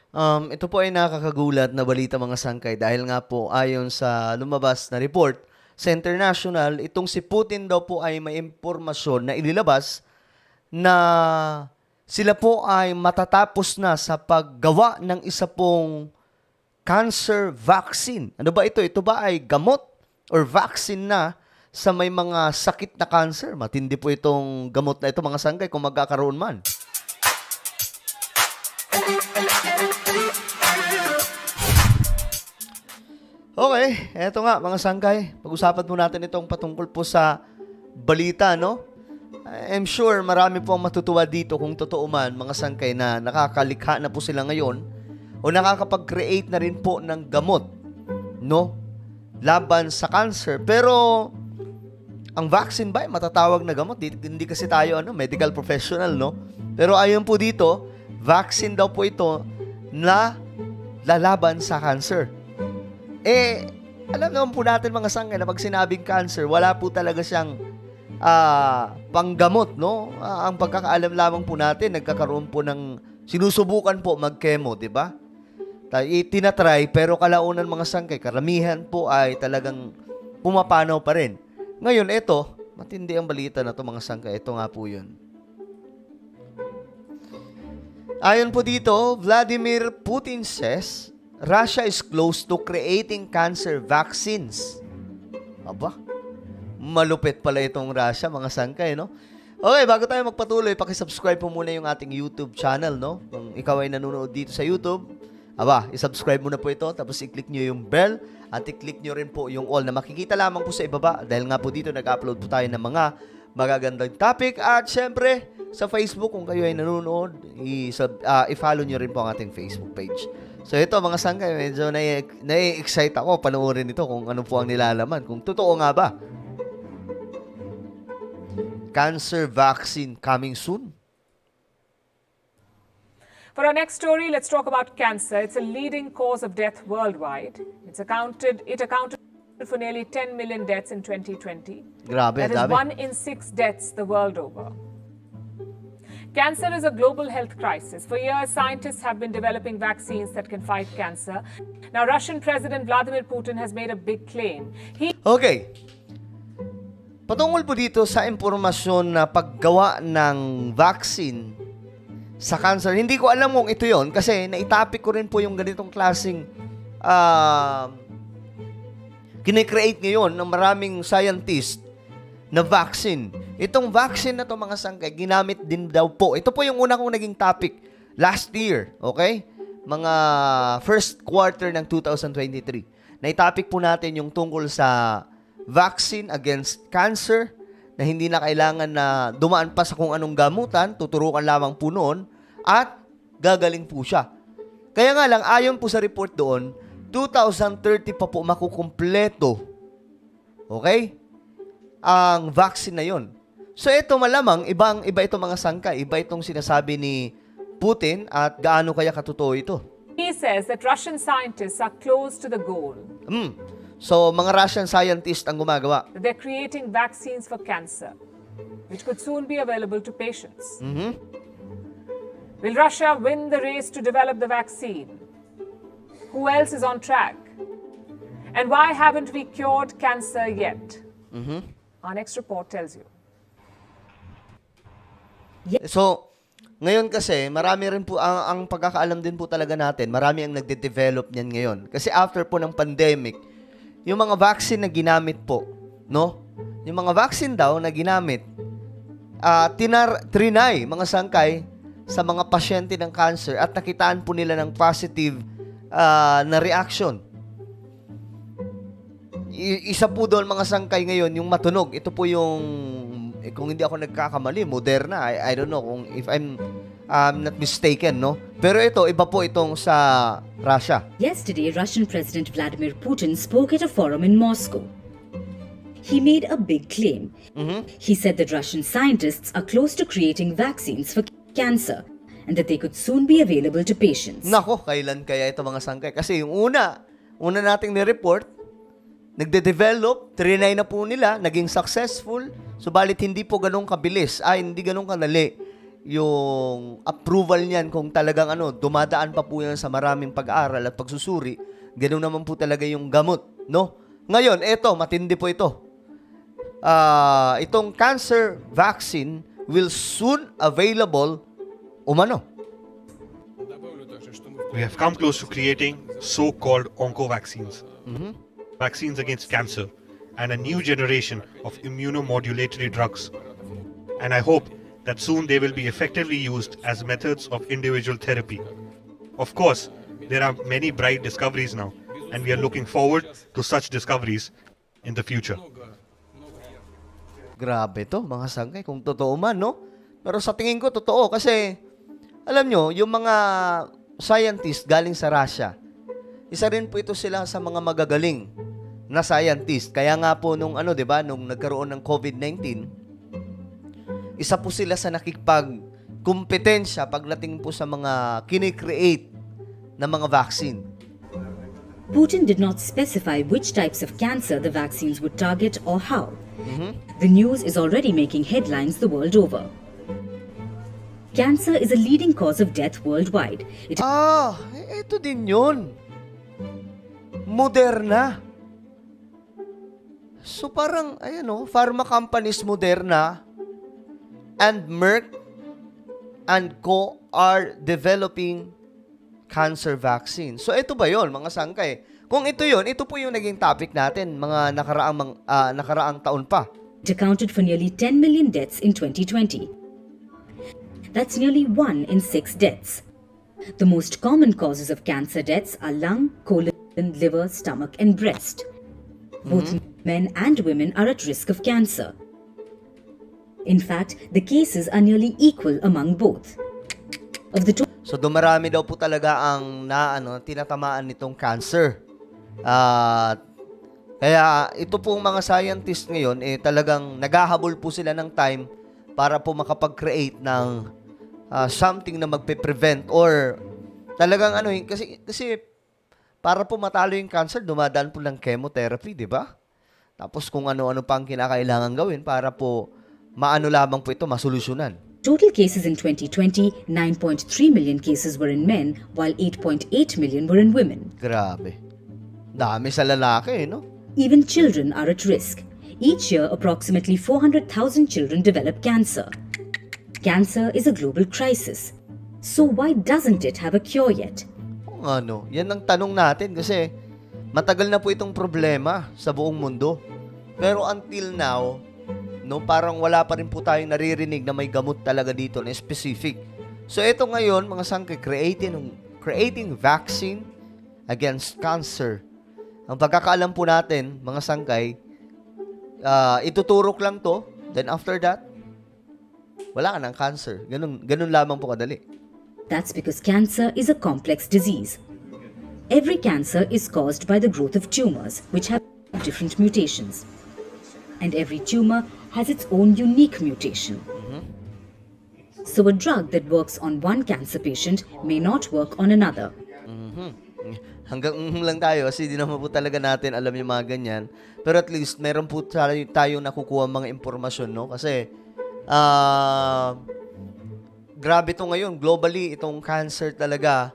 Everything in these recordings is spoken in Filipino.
Ito po ay nakakagulat na balita mga sangkay dahil nga po ayon sa lumabas na report sa international, itong si Putin daw po ay may impormasyon na inilabas na sila po ay matatapos na sa paggawa ng isa pong cancer vaccine. Ano ba ito? Ito ba ay gamot or vaccine na sa may mga sakit na cancer? Matindi po itong gamot na ito mga sangkay kung magkakaroon man. Okay, eto nga mga sangkay. Pag-usapan po natin itong patungkol po sa balita, no? I'm sure marami po ang matutuwa dito kung totoo man mga sangkay na nakakalikha na po sila ngayon o nakakapag-create na rin po ng gamot, no? Laban sa cancer. Pero ang vaccine ba ay matatawag na gamot? Hindi kasi tayo medical professional, no? Pero ayon po dito, vaccine daw po ito na lalaban sa cancer. Alam naman po natin mga sangkay na pag sinabing cancer, wala po talaga siyang panggamot, no? Ang pagkakaalam lamang po natin, nagkakaroon po ng sinusubukan po mag-chemo, di ba? Tinatry, pero kalaunan mga sangkay, karamihan po ay talagang pumapanaw pa rin. Ngayon, ito, matindi ang balita na to mga sangkay. Ito nga po yun. Ayon po dito, Vladimir Putin says, Russia is close to creating cancer vaccines. Aba, malupit pala itong Russia, mga sangkay, no? Okay, bago tayo magpatuloy, pakisubscribe po muna yung ating YouTube channel, no? Kung ikaw ay nanonood dito sa YouTube, isubscribe mo na po ito, tapos i-click nyo yung bell, at i-click nyo rin po yung all na makikita lamang po sa ibaba, dahil nga po dito nag-upload po tayo ng mga magagandang topic, at syempre, sa Facebook, kung kayo ay nanonood, i-follow nyo rin po ang ating Facebook page. So ito mga sangkay, medyo na-excite ako panoorin ito kung ano po ang nilalaman. Kung totoo nga ba. Cancer vaccine coming soon. For our next story, let's talk about cancer. It's a leading cause of death worldwide. It accounted for nearly 10 million deaths in 2020. Grabe, that is 1 in 6 deaths the world over. Cancer is a global health crisis. For years, scientists have been developing vaccines that can fight cancer. Now, Russian President Vladimir Putin has made a big claim. Okay. Patungkol po dito sa impormasyon na paggawa ng vaccine sa cancer, hindi ko alam kung ito yon kasi naitapik ko rin po yung ganitong klaseng kine-create ngayon ng maraming scientist na vaccine. Itong vaccine na to mga sangkay, ginamit din daw po. Ito po yung una kong naging topic last year, okay? Mga first quarter ng 2023. Naitopic po natin yung tungkol sa vaccine against cancer na hindi na kailangan na dumaan pa sa kung anong gamutan, tuturukan lamang po noon at gagaling po siya. Kaya nga lang, ayon po sa report doon, 2030 pa po makukumpleto. Okay? Ang vaccine na yon. So ito malamang, iba itong mga sangkay, iba itong sinasabi ni Putin at gaano kaya katotoo ito. He says that Russian scientists are close to the goal. So mga Russian scientists ang gumagawa. They're creating vaccines for cancer, which could soon be available to patients. Will Russia win the race to develop the vaccine? Who else is on track? And why haven't we cured cancer yet? Our next report tells you. So, ngayon kasi, marami rin po, ang pagkakaalam din po talaga natin, marami ang nagde-develop niyan ngayon. Kasi after po ng pandemic, yung mga vaccine na ginamit po, no? Yung mga vaccine daw na ginamit, trinay, mga sangkay, sa mga pasyente ng cancer at nakitaan po nila ng positive na reaction. Isa po doon mga sangkay ngayon, yung matunog. Ito po yung, kung hindi ako nagkakamali, Moderna. I don't know kung if I'm not mistaken, no? Pero ito, iba po itong sa Russia. Yesterday, Russian President Vladimir Putin spoke at a forum in Moscow. He made a big claim. He said that Russian scientists are close to creating vaccines for cancer and that they could soon be available to patients. Nako, kailan kaya ito mga sangkay? Kasi yung una nating ni-report, nagde-develop, trinay na po nila, naging successful, subalit hindi po ganun kabilis, hindi ganun kadali yung approval niyan kung talagang dumadaan pa po yan sa maraming pag-aaral at pagsusuri, ganoon naman po talaga yung gamot, no? Ngayon, matindi po ito. Itong cancer vaccine will soon available umano. We have come close to creating so-called onco-vaccines, vaccines against cancer, and a new generation of immunomodulatory drugs. And I hope that soon they will be effectively used as methods of individual therapy. Of course, there are many bright discoveries now, and we are looking forward to such discoveries in the future. Grabe to, mga sangkay, kung totoo man, no? Pero sa tingin ko, totoo. Kasi, alam nyo, yung mga scientist galing sa Russia, isa rin po ito sila sa mga magagaling na scientist. Kaya nga po nung nung nagkaroon ng COVID-19, isa po sila sa nakikipagkumpetensya pagdating po sa mga kinikreate na mga vaccine. Putin did not specify which types of cancer the vaccines would target or how. The news is already making headlines the world over. Cancer is a leading cause of death worldwide. Ito din yun. Moderna. So parang, pharma companies Moderna and Merck and Co. are developing cancer vaccine. So ito ba yon, mga sangkay? Kung ito yon, ito po yung naging topic natin mga nakaraang taon pa. It accounted for nearly 10 million deaths in 2020. That's nearly 1 in 6 deaths. The most common causes of cancer deaths are lung, colon, liver, stomach, and breast. Both men and women are at risk of cancer. In fact, the cases are nearly equal among both. So dumarami daw po talaga ang tinatamaan nitong cancer. Kaya ito pong mga scientists ngayon talagang naghahabol po sila ng time para po makapag-create ng something na magpe-prevent or talagang kasi para po matalo yung cancer, dumadaan po ng chemotherapy, di ba? Tapos kung ano-ano pa ang kinakailangan gawin para po lamang po ito masolusyonan. Total cases in 2020, 9.3 million cases were in men, while 8.8 million were in women. Grabe. Dami sa lalaki, no? Even children are at risk. Each year, approximately 400,000 children develop cancer. Cancer is a global crisis. So why doesn't it have a cure yet? Yan ang tanong natin kasi matagal na po itong problema sa buong mundo. Pero until now, parang wala pa rin po tayong naririnig na may gamot talaga dito na specific. So ito ngayon, mga sangkay, creating vaccine against cancer. Ang pagkakaalam po natin, mga sangkay, ituturok lang to, then after that, wala ka ng cancer. Ganun lamang po kadali. That's because cancer is a complex disease. Every cancer is caused by the growth of tumors, which have different mutations. And every tumor has its own unique mutation. So a drug that works on one cancer patient may not work on another. Hanggang lang tayo kasi di naman po talaga natin alam yung mga ganyan. Pero at least meron po tayo nakukuha mga impormasyon, no? Kasi grabe to ngayon, globally, itong cancer talaga,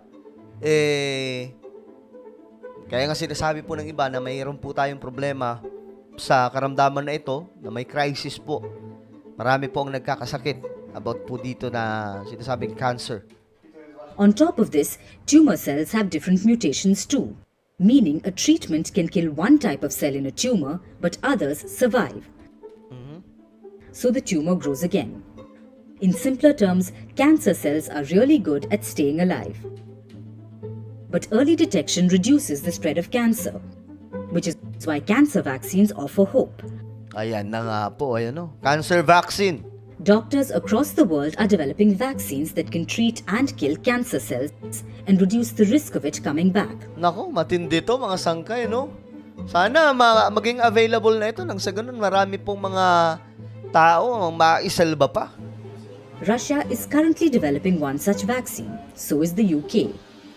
kaya nga sinasabi po ng iba na mayroon po tayong problema sa karamdaman na ito, na may crisis po. Marami po ang nagkakasakit about po dito na sinasabing cancer. On top of this, tumor cells have different mutations too, meaning a treatment can kill one type of cell in a tumor, but others survive. So the tumor grows again. In simpler terms, cancer cells are really good at staying alive. But early detection reduces the spread of cancer, which is why cancer vaccines offer hope. Ayan na nga po, cancer vaccine. Doctors across the world are developing vaccines that can treat and kill cancer cells and reduce the risk of it coming back. Nako, matindi to mga sangkay, no? Sana maging available na ito nang sa ganun marami pong mga tao ang maisalba pa. Russia is currently developing one such vaccine. So is the UK.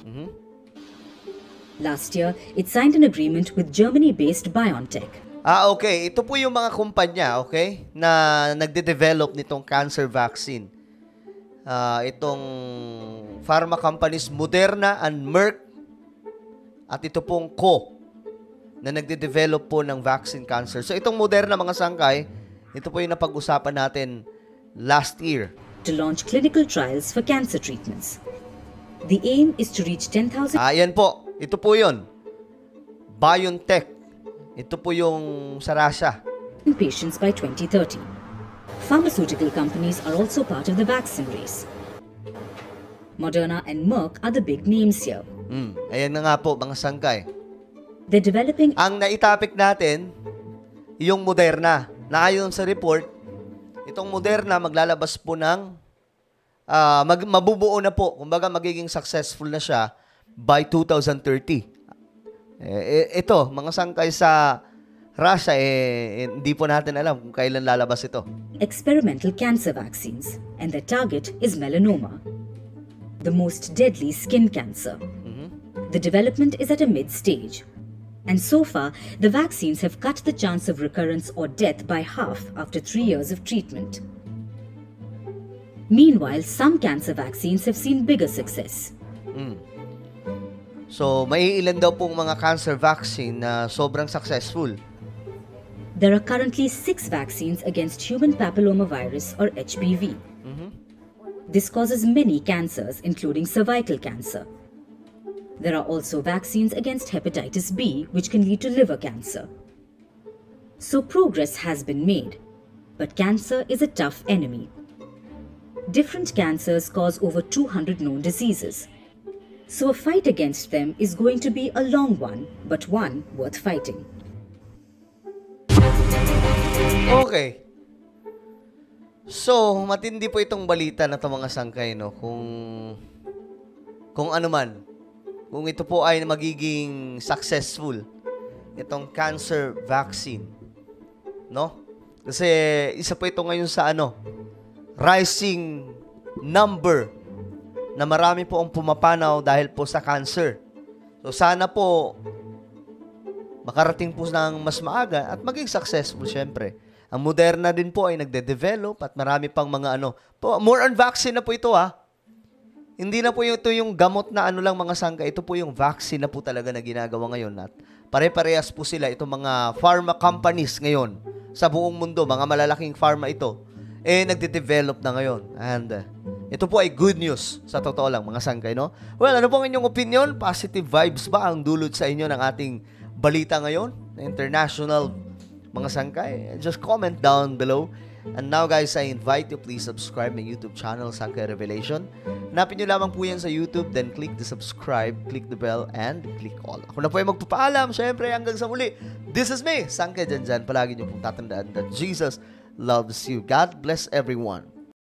Last year, it signed an agreement with Germany-based BioNTech. Okay. Ito po yung mga kumpanya, okay, na nagde-develop nitong cancer vaccine. itong pharma companies Moderna and Merck at ito pong Co na nagde-develop po ng vaccine cancer. So itong Moderna, mga sangkay, ito po yung napag-usapan natin last year. To launch clinical trials for cancer treatments. The aim is to reach 10,000 Ayan po. Ito po yun. BioNTech. Ito po yung sa Russia. patients by 2030. Pharmaceutical companies are also part of the vaccine race. Moderna and Merck are the big names here. Ayan na nga po, mga sangkay. They're developing Ang naitapik natin, yung Moderna. Na ayon sa report, itong Moderna maglalabas po ng mabubuo na po. Kumbaga magiging successful na siya by 2030. Ito, mga sangkay sa Russia, hindi po natin alam kung kailan lalabas ito. experimental cancer vaccines, and their target is melanoma, the most deadly skin cancer. The development is at a mid-stage. And so far, the vaccines have cut the chance of recurrence or death by half after 3 years of treatment. Meanwhile, some cancer vaccines have seen bigger success. So, may ilan daw pong mga cancer vaccine na sobrang successful. There are currently 6 vaccines against human papillomavirus or HPV. This causes many cancers, including cervical cancer. There are also vaccines against hepatitis B, which can lead to liver cancer. So progress has been made, but cancer is a tough enemy. Different cancers cause over 200 known diseases. So a fight against them is going to be a long one, but one worth fighting. Okay. So, matindi po itong balita na ito, mga sangkay, no? Kung ano man. Kung ito po ay magiging successful, itong cancer vaccine. No? Kasi isa po ito ngayon sa rising number na marami po ang pumapanaw dahil po sa cancer. So sana po makarating po ng mas maaga at maging successful syempre. Ang Moderna din po ay nagde-develop at marami pang mga more on vaccine na po ito Hindi na po ito yung gamot na lang mga sangka. Ito po yung vaccine na po talaga na ginagawa ngayon. At pare-parehas po sila itong mga pharma companies ngayon sa buong mundo. Mga malalaking pharma ito. Nagde-develop na ngayon. And ito po ay good news sa totoo lang mga sangkay, no? Well, ano po ang inyong opinion? Positive vibes ba ang dulot sa inyo ng ating balita ngayon? International mga sangkay? Just comment down below. And now guys, I invite you please subscribe my YouTube channel, Sangkay Revelation. Hanapin nyo lamang po yan sa YouTube, then click the subscribe, click the bell, and click all. Ako na po ay magpapaalam, syempre hanggang sa muli. This is me, Sangkay Janjan. Palagi nyo pong tatandaan that Jesus loves you. God bless everyone.